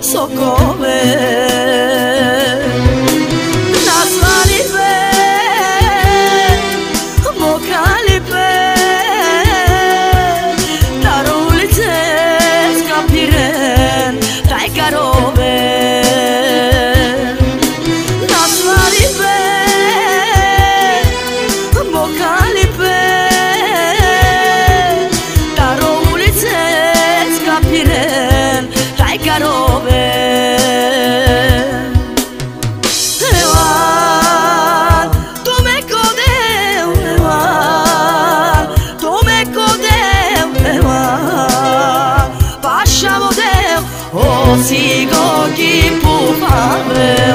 sokove nazvali me, mokali me, dar ulice skapiren taj karove nazvali me, mokali me, dar ulice skapiren taj karove sigo ki pupaveo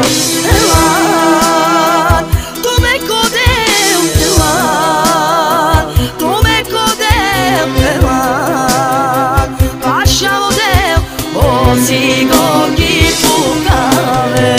elan tu me kodeu elan tu me kodeu elan paša vodeu o sigo ki pupaveo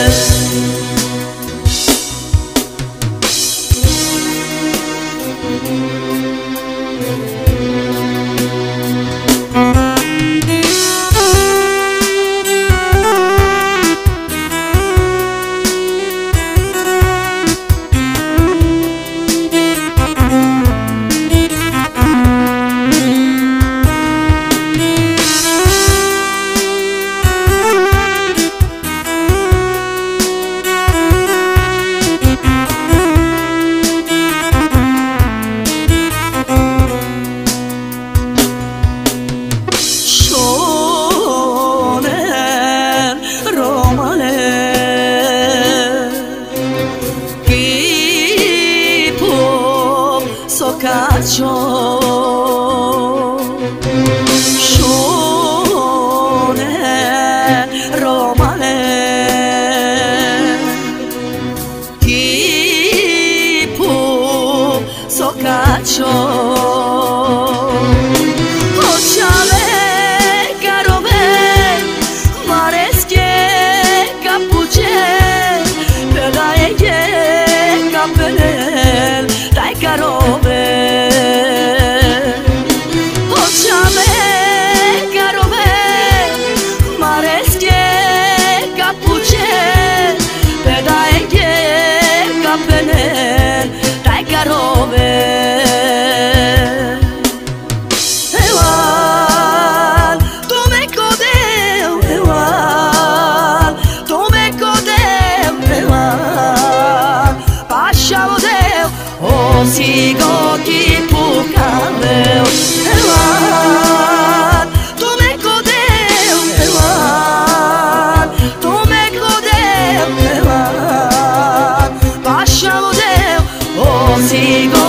Sokačo šone romane kipu sokačo očale karove mareske kapuče pedaje kapelen taj karove karove elan tu me kodeu elan tu me kodeu elan paša vodeu o sigo ki pukaveu elan tu me kodeu elan tu me kodeu elan paša vodeu sigo